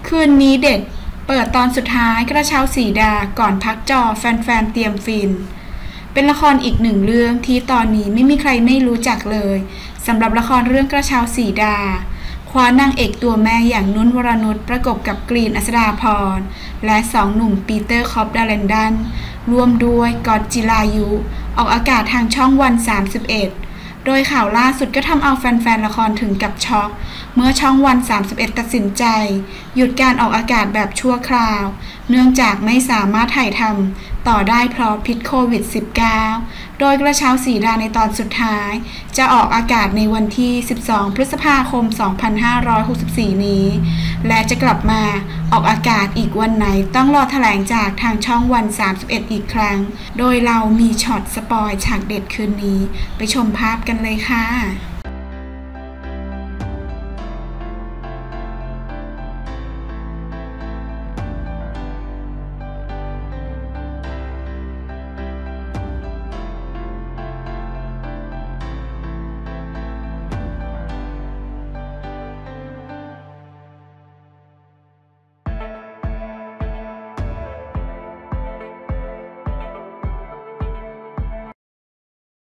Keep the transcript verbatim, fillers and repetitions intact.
คืนนี้เด็ดเปิดตอนสุดท้ายกระเช้าสีดาก่อนพักจอแฟนๆเตรียมฟินเป็นละครอีกหนึ่งเรื่องที่ตอนนี้ไม่มีใครไม่รู้จักเลยสำหรับละครเรื่องกระเช้าสีดาคว้านางเอกตัวแม่อย่างนุ่นวรนุชประกบกับกรีนอัศดาพรและสองหนุ่มปีเตอร์คอปดาแลนดันร่วมด้วยกอดจิรายุออกอากาศทางช่องวันสามสิบเอ็ดโดยข่าวล่าสุดก็ทำเอาแฟนๆละครถึงกับช็อกเมื่อช่องวันสามสิบเอ็ดตัดสินใจหยุดการออกอากาศแบบชั่วคราวเนื่องจากไม่สามารถถ่ายทำต่อได้เพราะพิษโควิด สิบเก้า โดยกระเช้าสีดาในตอนสุดท้ายจะออกอากาศในวันที่สิบสองพฤษภาคมสองพันห้าร้อยหกสิบสี่นี้และจะกลับมาออกอากาศอีกวันไหนต้องรอแถลงจากทางช่องวันสามสิบเอ็ดอีกครั้งโดยเรามีช็อตสปอยฉากเด็ดคืนนี้ไปชมภาพกันเลยค่ะ